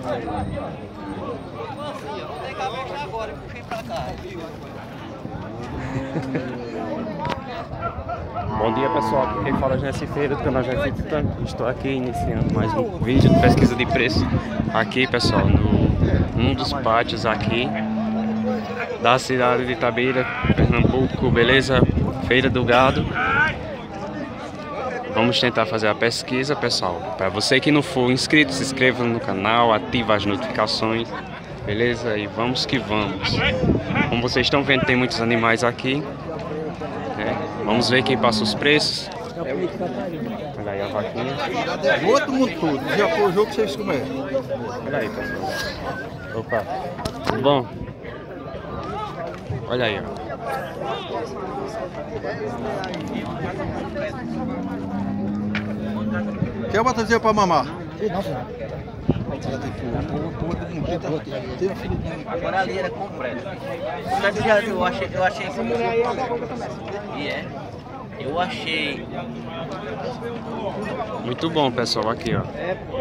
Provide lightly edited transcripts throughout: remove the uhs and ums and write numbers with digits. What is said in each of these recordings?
Bom dia, pessoal, aqui quem fala é Jesse Feira do canal Jesse Titã. Estou aqui iniciando mais um vídeo de pesquisa de preço aqui, pessoal, num dos pátios aqui da cidade de Itabira, Pernambuco, beleza? Feira do Gado. Vamos tentar fazer a pesquisa, pessoal. Para você que não for inscrito, se inscreva no canal, ativa as notificações, beleza? E vamos que vamos. Como vocês estão vendo, tem muitos animais aqui. Vamos ver quem passa os preços. Olha aí a vaquinha. Todo mundo tudo, já foi o jogo que vocês comeram. Olha aí, pessoal. Opa, tudo bom? Olha aí, ó. Quer botar dizer pra mamar? Agora ali era completa. Eu achei esse e é. Eu achei. Muito bom, pessoal, aqui, ó.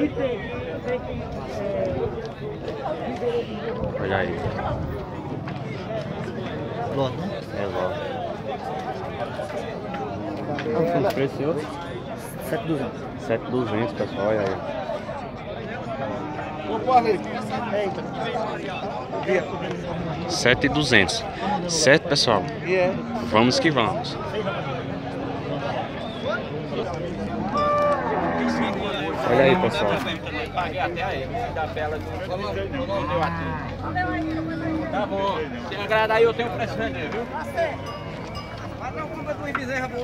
Olha aí. Lote, né? É logo. Quanto o preço, senhor? 7,200. 7.200, pessoal, olha aí. 7.200. Certo, pessoal? Vamos que vamos. Olha aí, pessoal. Tá bom. Se agradar aí, eu tenho preço vender, viu? Mas não compra com bezerra boa.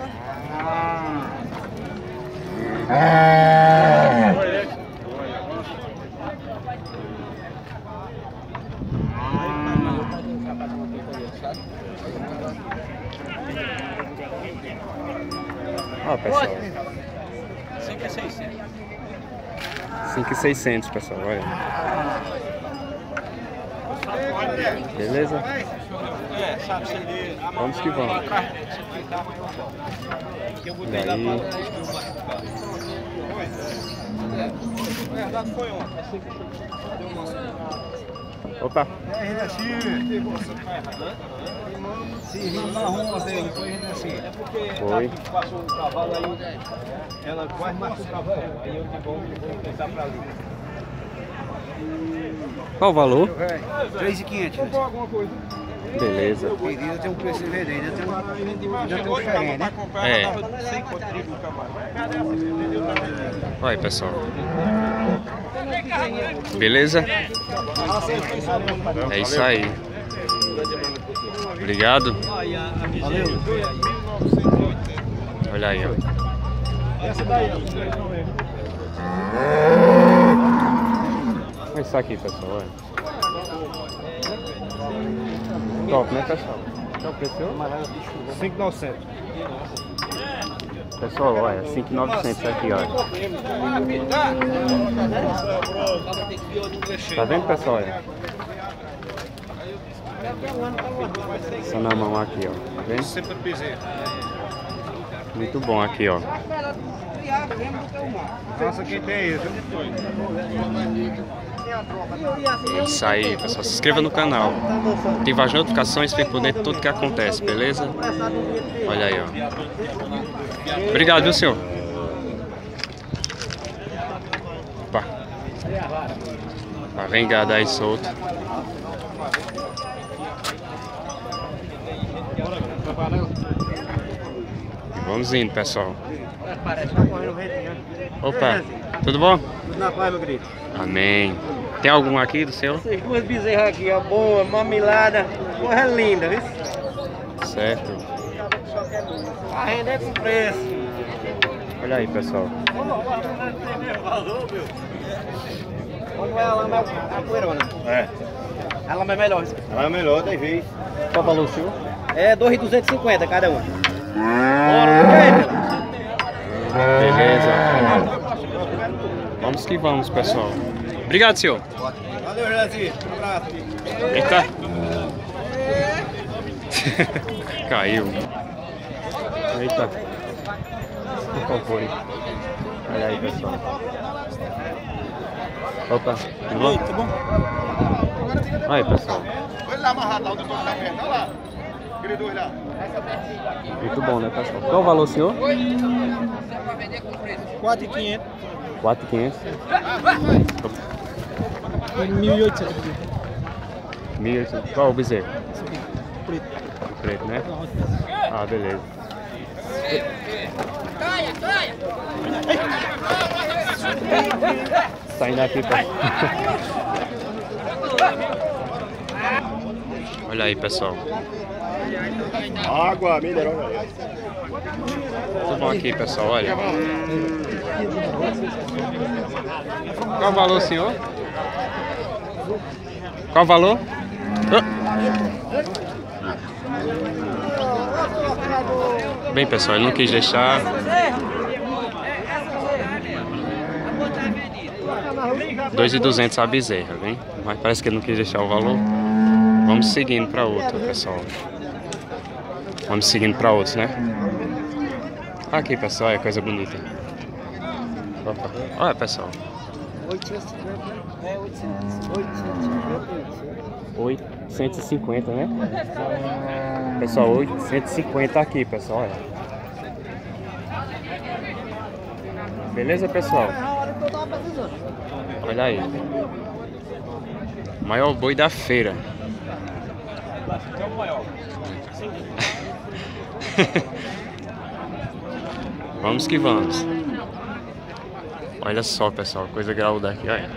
Ó, pessoal. 5.600. 5.600, pessoal, olha. Beleza? Vamos que vamos. E aí? Opa! Foi. Passou o cavalo aí, ela quase matou o cavalo. Aí eu de bom vou pensar pra ali. Qual o valor? 3.500. Comprou alguma coisa? Beleza. Ainda tem um preço de vender, ainda tem um diferente, né? É. Olha aí, pessoal. Beleza? É isso aí. Obrigado. Valeu. Olha aí, ó. Olha isso aqui, pessoal. Olha. Top, né, pessoal? Qual o preço? 5.900. Pessoal, olha, 5.900 aqui, olha. Tá vendo, pessoal? Olha. Só na mão aqui, ó. Tá vendo? Sempre bezerra. Muito bom aqui, ó. Nossa, quem tem isso? É isso aí, pessoal. Se inscreva no canal. Ative as notificações para por dentro de tudo que acontece, beleza? Olha aí, ó. Obrigado, viu, senhor? Opa. Tá vem gado aí solto. Vamos indo, pessoal. Opa, tudo bom? Tudo na paz, meu querido. Amém. Tem algum aqui do seu? Essas duas bezerras aqui, ó, boa, mamilada, porra linda, viu? Certo. A renda é com preço. Olha aí, pessoal. Quando ela lama a poeirona. É. A lama é melhor. Ela é melhor, tem vez. Qual o valor, senhor? É 2.250 cada uma. Beleza. Vamos que vamos, pessoal. Obrigado, senhor. Valeu, Jesse. Um abraço. Eita. Caiu. Eita. Qual foi? Olha aí, pessoal. Opa, tudo bom? Tá bom? Aí, pessoal. Olha lá amarrado lá, o doutor tá perto. Olha lá. Aquele dois lá. Muito bom, né, pessoal? Qual o valor, senhor? 4.500. 4.500. 1.800. 1.800. Qual o bezerro? Preto. O preto, né? Ah, beleza. Saindo aqui, pessoal. Olha aí, pessoal. Água, mineral. Tudo bom aqui, pessoal, olha. Qual o valor, senhor? Qual o valor? Bem, pessoal, ele não quis deixar. 2.200 a bezerra, vem? Mas parece que ele não quis deixar o valor. Vamos seguindo para outro, pessoal. Vamos seguindo para outros, né? Aqui, pessoal, é coisa bonita. Opa. Olha, pessoal. 850, né? Pessoal, 850 aqui, pessoal. Olha. Beleza, pessoal? Olha aí. Maior boi da feira. Vamos que vamos. Olha só, pessoal, coisa graúda aqui, olha.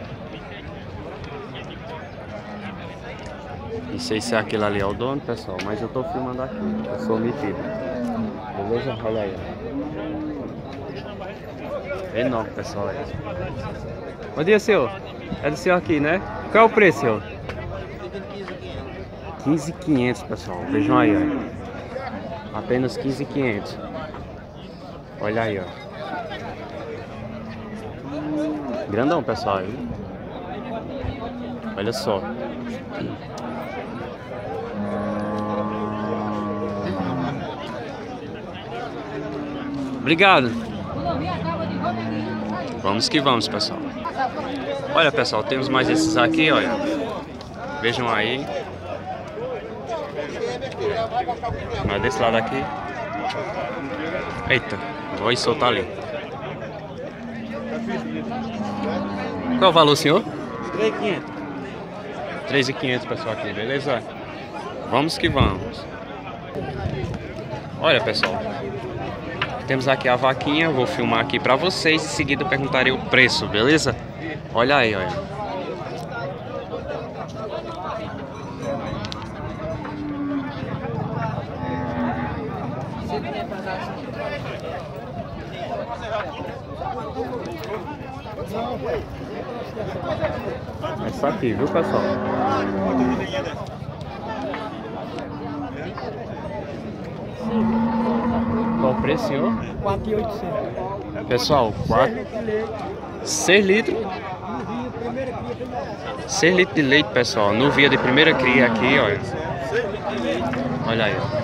Não sei se é aquele ali é o dono, pessoal, mas eu tô filmando aqui. Eu sou metido. Beleza? Olha aí. É enorme, pessoal. Olha. Bom dia, senhor. É do senhor aqui, né? Qual é o preço, senhor? 15.500, pessoal. Vejam aí, ó. Apenas 15.500. Olha aí, ó. Grandão, pessoal. Hein? Olha só. Obrigado. Vamos que vamos, pessoal. Olha, pessoal, temos mais esses aqui, olha. Vejam aí. Mas desse lado aqui. Eita, vou soltar ali. Qual o valor, senhor? 3.500. 3.500, pessoal, aqui, beleza? Vamos que vamos. Olha, pessoal. Temos aqui a vaquinha, vou filmar aqui pra vocês e em seguida perguntarei o preço, beleza? Olha aí, olha. Essa aqui, viu, pessoal? Qual o preço, senhor? 4.800. Pessoal, 6 litros. 6 litros de leite, pessoal. No via de primeira cria aqui, olha. Olha aí, ó.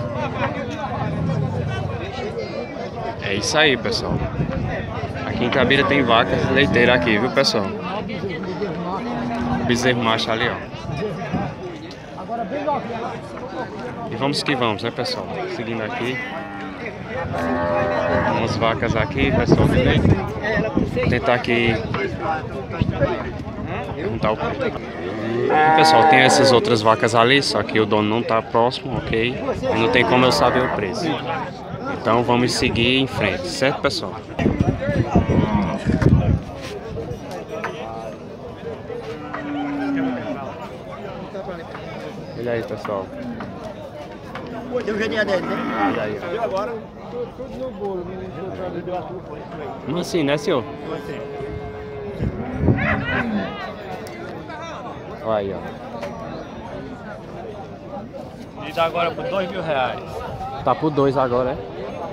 É isso aí, pessoal. Aqui em Itabira tem vacas leiteiras aqui, viu, pessoal? O bezerro macho ali, ó. E vamos que vamos, né, pessoal? Seguindo aqui. Umas vacas aqui, pessoal, do leite. Vou tentar aqui perguntar o preço. E, pessoal, tem essas outras vacas ali, só que o dono não tá próximo, ok? E não tem como eu saber o preço. Então vamos seguir em frente, certo, pessoal? Olha aí, pessoal. Deu um jeitinho dele, né? Olha aí, ó. E agora? Tudo no bolo. Como assim, né, senhor? Olha aí, ó. E dá agora por R$2.000. Tá por 2 agora, é?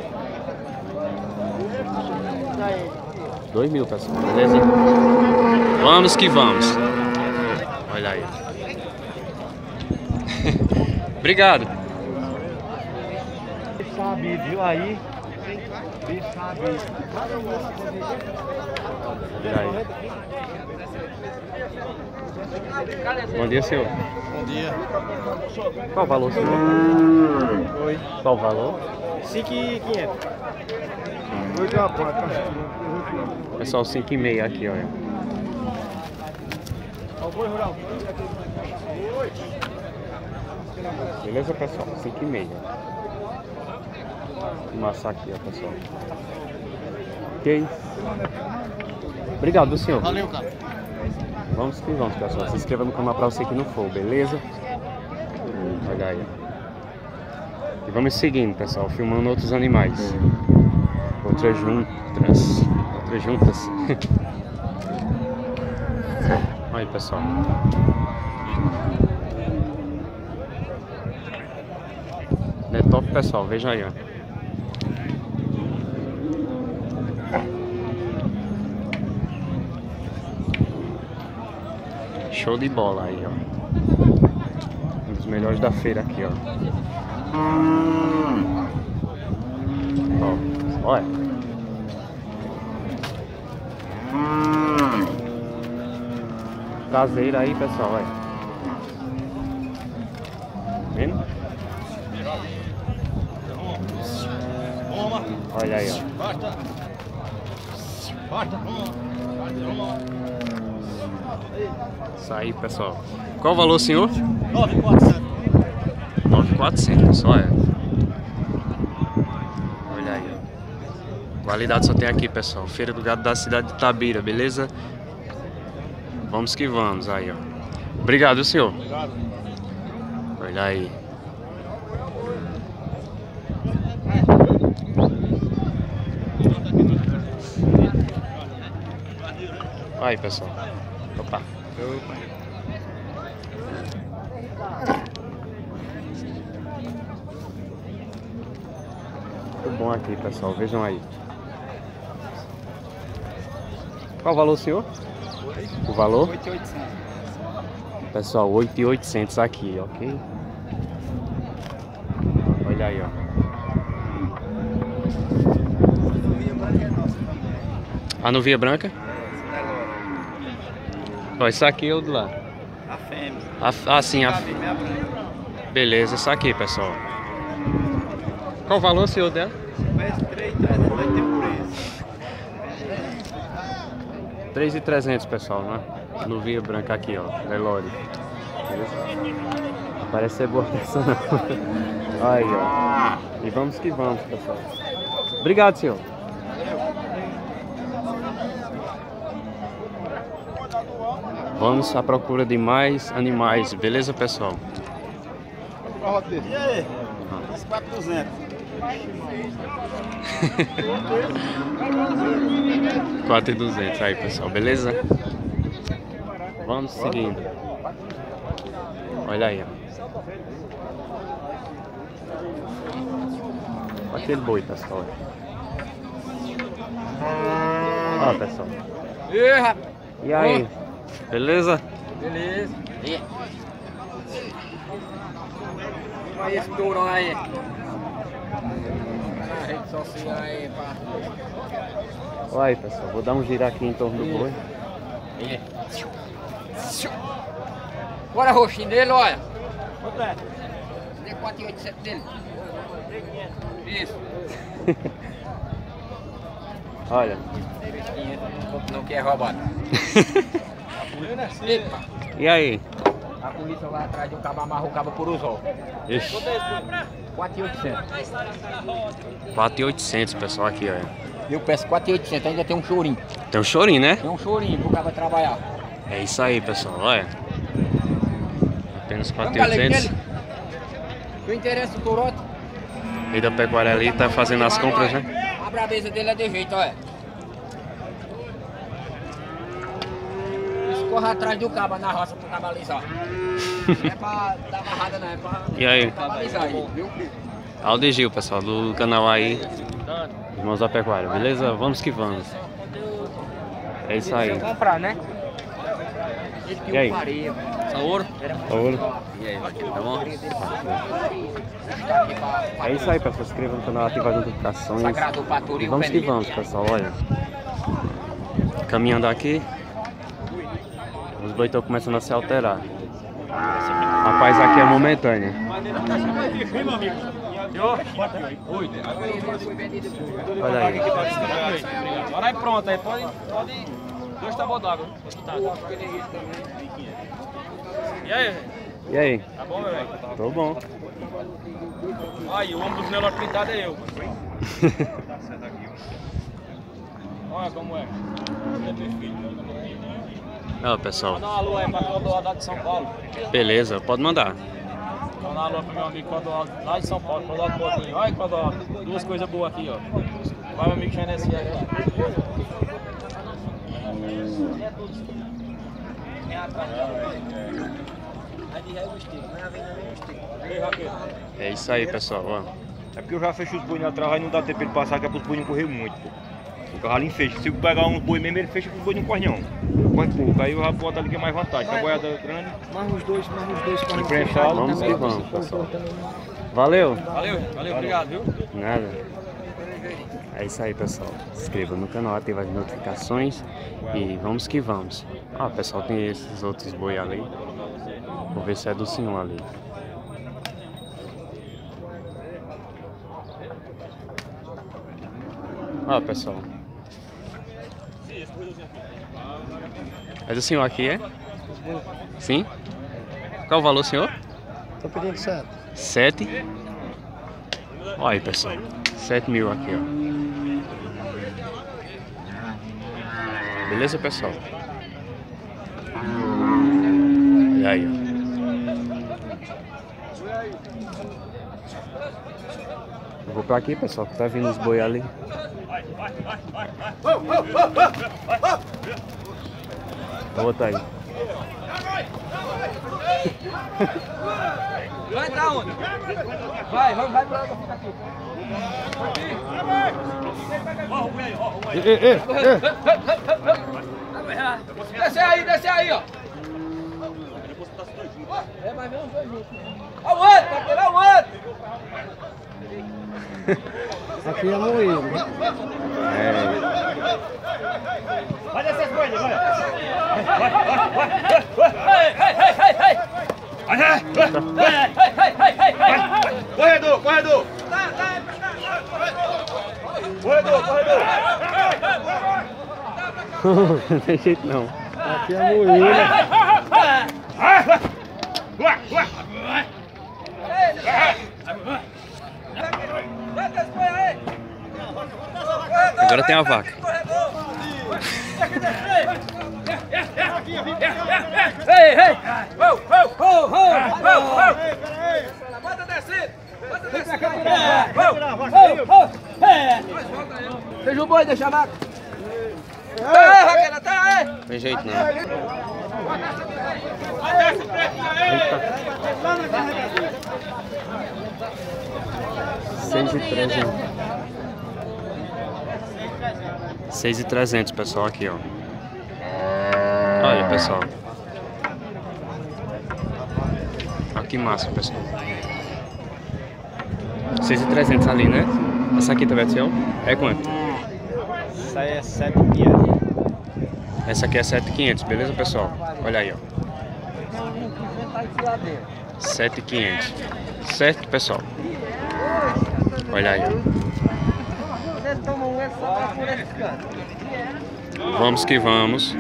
2.000, pessoal. Beleza? Vamos que vamos. Olha aí. Obrigado. Sabe, viu aí? Sabe. Olha aí. Bom dia, senhor. Bom dia. Qual o valor, senhor? Oi. Qual o valor? 5.500. 8 a porta. Pessoal, 5,5 aqui, olha. Beleza, pessoal? 5,5. Vou massa aqui, ó, pessoal. Ok? Obrigado, senhor. Valeu, cara. Vamos que vamos, pessoal. Se inscreva no canal pra você que não for, beleza? Olha aí. E vamos seguindo, pessoal. Filmando outros animais. Outras juntas. Aí, pessoal. É top, pessoal. Veja aí, ó. Show de bola aí, ó. Um dos melhores da feira aqui, ó. Ó, olha. Traseira aí, pessoal, olha. Vendo? Olha aí, ó. Isso aí, pessoal. Qual o valor, senhor? 9.400. 9.400, pessoal, é. Olha aí, ó. Qualidade só tem aqui, pessoal. Feira do Gado da cidade de Itabira, beleza? Vamos que vamos, aí, ó. Obrigado, senhor. Obrigado. Olha aí. Aí, pessoal. Opa. Muito bom aqui, pessoal. Vejam aí. Qual o valor, senhor? O valor? 8.800. Pessoal, 8.800 aqui, ok? Olha aí, ó. A nuvia branca? Ó, isso aqui é o do lá. A fêmea. Sim, a... Beleza, isso aqui, pessoal. Qual o valor, senhor, dela? Esse 3.300 vai ter um preço. 3.300, pessoal, né? Nuvia branca aqui, ó. Nelore. Beleza? Parece ser boa peça, não. Aí, ó. E vamos que vamos, pessoal. Obrigado, senhor. Vamos à procura de mais animais, beleza, pessoal? E aí? 4.200. 4.200 aí, pessoal, beleza? Vamos seguindo. Olha aí, ó. Olha aquele boi, pessoal. Ó, pessoal. E aí? Beleza? Beleza. Olha esse touro aí. Na rede social aí, pá. Olha aí, pessoal. Vou dar um giro aqui em torno do boi. Bora roxinho dele, olha. Quanto é? Dê 4.800 dele. Isso. Olha. Não quer roubar. Epa. E aí? A polícia vai atrás de um cabo, amarra o cabo por usol. Ixi. 4.800. 4.800, pessoal, aqui, olha. Eu peço 4.800, ainda tem um chorinho. Tem um chorinho, né? Tem um chorinho pro cabo trabalhar. É isso aí, pessoal, olha. Apenas Vamos, galera, 4.800. o interesse do Torote. E da pecuária ali tá fazendo as compras, né? A brabeza dele é de jeito, olha. Corre atrás do cabo na roça pro cabo alisar. Não é pra dar amarrada, não, é pra E aí? alisar aí, viu? Aldo Gil, pessoal, do canal aí, Irmãos da Pecuária, beleza? Vamos que vamos. É isso aí. Vou comprar, né? E aí? Só ouro? Ouro. E aí, tá bom? É isso aí, pessoal. Se inscreva no canal, ativa as notificações. Sagrado Paturi, E vamos que vamos, pessoal, olha. Caminhando aqui. Os bois estão começando a se alterar. Rapaz, aqui é momentânea. Olha aí. Agora é pronto, aí pode 2 tábuas d'água. E aí, velho? E aí? Tá bom, meu velho? Tô bom. Aí, o homem dos melhores pintados é eu. Olha como é. Ó, pessoal. Manda um alô aí pra Clodoaldo de São Paulo. Beleza, pode mandar. Manda um alô pro meu amigo Clodoaldo lá de São Paulo. Clodoaldo Botinho. Olha, Clodoaldo. 2 coisas boas aqui, ó. Vai, meu amigo Genesi aí, ó. É isso aí, pessoal. Ó. É porque eu já fecho os boi na trava e não dá tempo ele passar, que é para os boi não correr muito, pô. O cavalinho fecha. Se eu pegar uns boi mesmo, ele fecha, os boi não corre não. Corre pouco. Aí eu já boto ali que é mais vantagem. Se a boiada grande. Mais uns dois correm Prensado. Vamos que vamos, pessoal. Valeu. Valeu, obrigado, viu? Nada. É isso aí, pessoal. Se inscreva no canal, ative as notificações e vamos que vamos. Ah, pessoal, tem esses outros boi ali. Vou ver se é do senhor ali. Ó, pessoal. É do senhor aqui, é? Sim? Qual o valor, senhor? Tô pedindo 7. 7? Olha aí, pessoal. 7 mil aqui, ó. Beleza, pessoal? Olha aí, ó. Eu vou pra aqui, pessoal, que tá vindo os boi ali. Vou botar aí. Vai tá onde? Vai pra lá, fica aqui. Desce aí, ó. É, vai ver os dois juntos. Aonde? Vai pegar aonde? Aqui é moído. Vai descer as coisas, vai. Corredor. Corredor. Não tem jeito não. Aqui é moído. Agora tem a vaca. Ei! Bota descer! Seja o boi, deixa a vaca! Tá, Raquel, tá aí! Não tem jeito não. $6.300, pessoal, aqui, ó. Olha, pessoal. Olha que massa, pessoal. 6.300 ali, né? Essa aqui também é seu? É quanto? Essa aí é 7.500. Essa aqui é 7.500, beleza, pessoal? Olha aí, ó. 7.500. Certo, pessoal? Olha aí, ó. Vamos que vamos.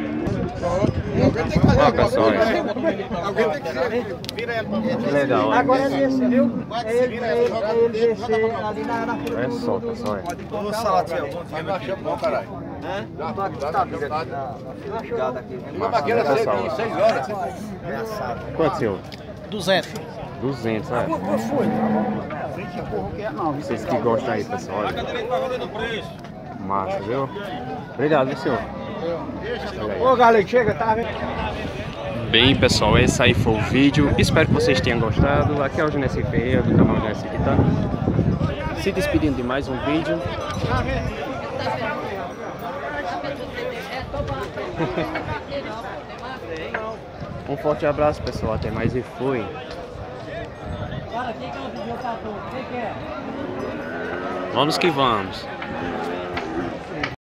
Ó, pessoal, Alguém tem que ser. Vira ela pra que legal, ó. Agora é desse, viu? É ele descer ali na frente. É só, pessoal. Ô, Salatiel, mas não achamos não, caralho. Uma maquina 6 horas. Quanto, senhor? 200. 200, é. Vocês que gostam aí, pessoal. Olha. Massa, viu? Obrigado, senhor. Ô, galera, chega, tá vendo? Bem, pessoal, esse aí foi o vídeo. Espero que vocês tenham gostado. Aqui é o Genesi Ferreira, do canal Genesi Guitar. Se despedindo de mais um vídeo. Um forte abraço, pessoal. Até mais e fui. Vamos que vamos.